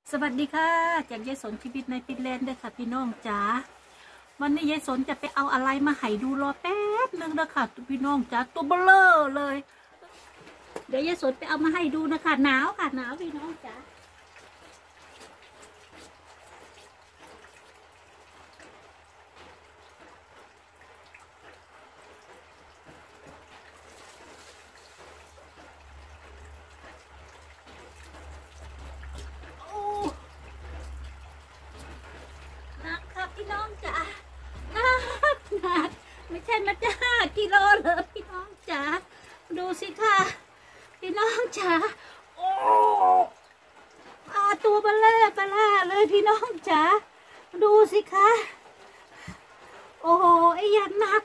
สวัสดีค่ะจากยายสนชีวิตในฟินแลนด์ด้วยค่ะพี่น้องจ๋าวันนี้ยายสนจะไปเอาอะไรมาให้ดูรอแป๊บนึงนะคะพี่น้องจ๋าตัวเบลอเลยเดี๋ยวยายสนไปเอามาให้ดูนะคะหนาวค่ะหนาวพี่น้องจ๋าพี่น้องจ๋าหนักไม่ใช่มาจะ5 กิโลเลยพี่น้องจ๋าดูสิค่ะพี่น้องจ๋าโอ้ตัวเบลอเลยพี่น้องจ๋าดูสิคะโอ้โหไอ้ยันหนัก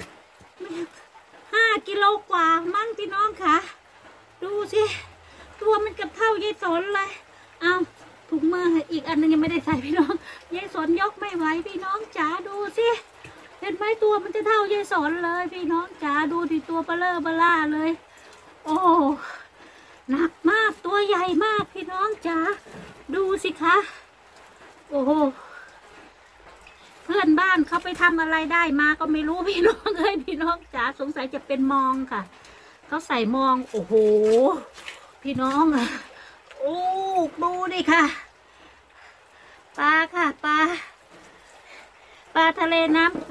5 กิโลกว่ามั้งพี่น้องค่ะดูสิตัวมันกับเท่ายายสนเลยเอาถุงมืออีกอันนึงยังไม่ได้ใส่พี่น้องยายสนยกไม่ไหวพี่น้องจ๋าดูสิเห็นไหมตัวมันจะเท่ายายสนเลยพี่น้องจ๋าดูดิตัวเบลอเลยโอ้หนักมากตัวใหญ่มากพี่น้องจ๋าดูสิคะโอ้โหเพื่อนบ้านเขาไปทำอะไรได้มาก็ไม่รู้พี่น้องพี่น้องจ๋าสงสัยจะเป็นมองค่ะเขาใส่มองโอ้โหพี่น้องโอ้ดูดิค่ะปลาค่ะปลาทะเลน้ำ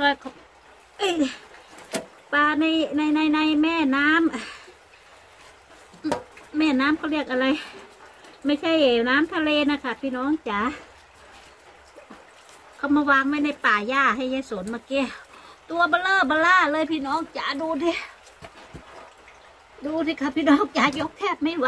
ปลาในแม่น้ำเขาเรียกอะไรไม่ใช่น้ำทะเลนะคะพี่น้องจ๋าเขามาวางไว้ในป่าหญ้าให้ยายสนเมื่อกี้ตัวเบลอเลยพี่น้องจ๋าดูดิค่ะพี่น้องจ๋ายกแทบไม่ไหว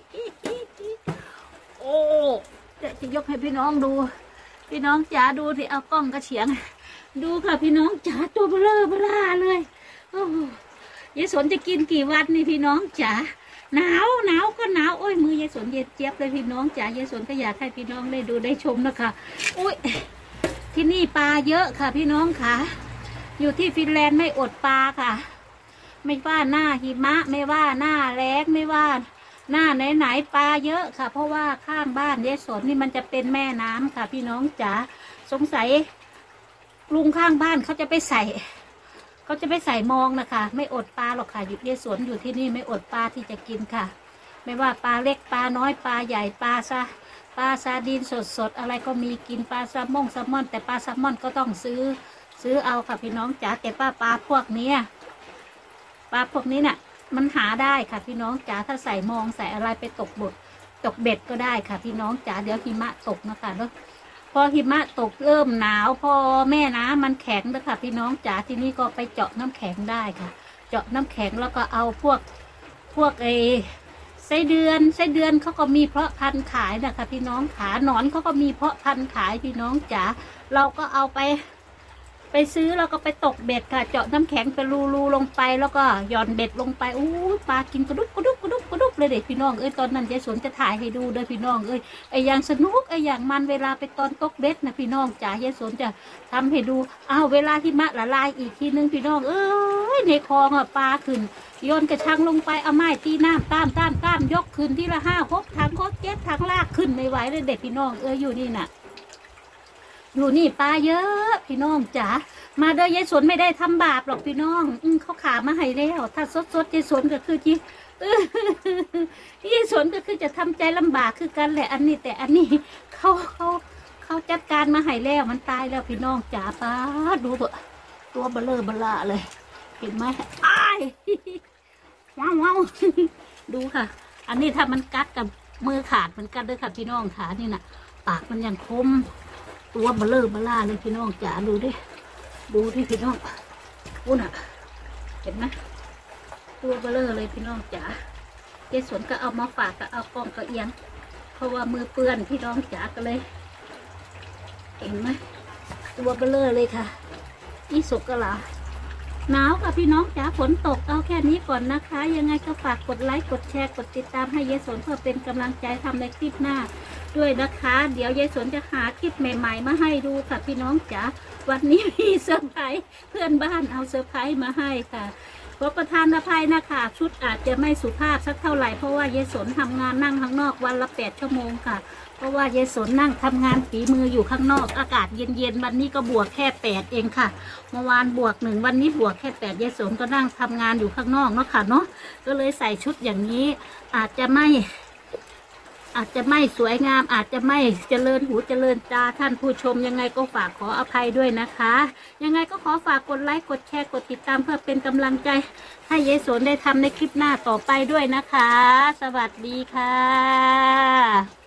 โอ้จะยกให้พี่น้องดูพี่น้องจ๋าดูสิเอากล้องกระเฉียงดูค่ะพี่น้องจ๋าตัวเบลอเลยโอ้ยายสนจะกินกี่วันนี่พี่น้องจ๋าหนาวก็หนาวโอ้ยมือยายสนเย็นเจี๊ยบเลยพี่น้องจ๋ายายสนก็อยากให้พี่น้องได้ดูได้ชมนะคะโอ้ยที่นี่ปลาเยอะค่ะพี่น้องค่ะอยู่ที่ฟินแลนด์ไม่อดปลาค่ะไม่ว่าหน้าหิมะไม่ว่าหน้าแล้งไม่ว่าหน้าไหนปลาเยอะค่ะเพราะว่าข้างบ้านยายสนนี่มันจะเป็นแม่น้ำค่ะพี่น้องจ๋าสงสัยลุงข้างบ้านเขาจะไปใส่มองนะคะไม่อดปลาหรอกค่ะอยู่ยายสนอยู่ที่นี่ไม่อดปลาที่จะกินค่ะไม่ว่าปลาเล็กปลาน้อยปลาใหญ่ปลาซาดีนสดอะไรก็มีกินปลาแซลมอนแต่ปลาแซลมอนก็ต้องซื้อเอาค่ะพี่น้องจ๋าแต่ปลาพวกนี้น่ะมันหาได้ค่ะพี่น้องจ๋าถ้าใส่มองใส่อะไรไปตกเบ็ดก็ได้ค่ะพี่น้องจ๋าเดี๋ยวหิมะตกนะคะแล้วพอหิมะตกเริ่มหนาวพอแม่น้ำมันแข็งแล้วค่ะพี่น้องจ๋าที่นี่ก็ไปเจาะน้ำแข็งได้ค่ะเจาะน้ำแข็งแล้วก็เอาพวกไส้เดือนเขาก็มีเพาะพันธุ์ขายนะคะพี่น้องขาหนอนเขาก็มีเพาะพันธุ์ขายพี่น้องจ๋าเราก็เอาไปซื้อแล้วก็ไปตกเบ็ดค่ะเจาะน้ำแข็งไปรูลงไปแล้วก็หย่อนเบ็ดลงไปอู้ปลากินกระดุกเลยเด็กพี่น้องตอนนั้นยายสนจะถ่ายให้ดูเลยพี่น้องไอ้อย่างสนุกไอ้อย่างมันเวลาไปตอนตกเบ็ดนะพี่น้องจ๋ายายสนจะทำให้ดูเวลาที่มะละลายอีกทีนึงพี่น้องในคลองปลาขึ้นโยนกระชังลงไปเอาไม้ตีน้ำตามยกขึ้นที่ละ5 6 ถัง7 ถังลากขึ้นไม่ไหวเลยเด็กพี่น้องอยู่นี่น่ะอยู่นี่ปลาเยอะพี่น้องจ๋ามาเด้อยายสนไม่ได้ทำบาปหรอกพี่น้องเขาขามาให้แล้วถ้าสดยายสนก็คือที่ยายสนก็คือจะทำใจลำบากคือกันแหละอันนี้แต่อันนี้เขาจัดการมาให้แล้วมันตายแล้วพี่น้องจ๋าป้าดูตัวเบลอเลยเห็นไหมว้าวดูค่ะอันนี้ถ้ามันกัดกับมือขาดมันกัดด้วยค่ะพี่น้องขานี่น่ะปากมันยังคมตัวเบลอเลยพี่น้องจ๋าดูดิพี่น้องน่ะเห็นไหมตัวเบลอเลยพี่น้องจ๋ายายสนก็เอามาฝากก็เอากล้องก็เอียงเพราะว่ามือเปื้อนพี่น้องจ๋าก็เลยเห็นไหมตัวเบลอเลยค่ะอีสุกกะลาหนาวค่ะพี่น้องจ๋าฝนตกเอาแค่นี้ก่อนนะคะยังไงก็ฝากกดไลค์กดแชร์กดติดตามให้ยายสนเพื่อเป็นกำลังใจทำในคลิปหน้าด้วยนะคะเดี๋ยวยายสนจะหาคลิปใหม่ๆมาให้ดูค่ะพี่น้องจ๋าวันนี้มีเซอร์ไพรส์เพื่อนบ้านเอาเซอร์ไพรส์มาให้ค่ะขอประทานอภัยนะคะชุดอาจจะไม่สุภาพสักเท่าไหร่เพราะว่ายายสนทำงานนั่งข้างนอกวันละ8 ชั่วโมงค่ะเพราะว่ายายสนนั่งทำงานฝีมืออยู่ข้างนอกอากาศเย็นๆวันนี้ก็บวกแค่8เองค่ะเมื่อวานบวก1วันนี้บวกแค่8ยายสนก็นั่งทำงานอยู่ข้างนอกเนาะค่ะเนาะก็เลยใส่ชุดอย่างนี้อาจจะไม่สวยงามอาจจะไม่เจริญหูเจริญตาท่านผู้ชมยังไงก็ฝากขออภัยด้วยนะคะยังไงก็ขอฝากกดไลค์กดแชร์กดติดตามเพื่อเป็นกำลังใจให้ยายสนได้ทำในคลิปหน้าต่อไปด้วยนะคะสวัสดีค่ะ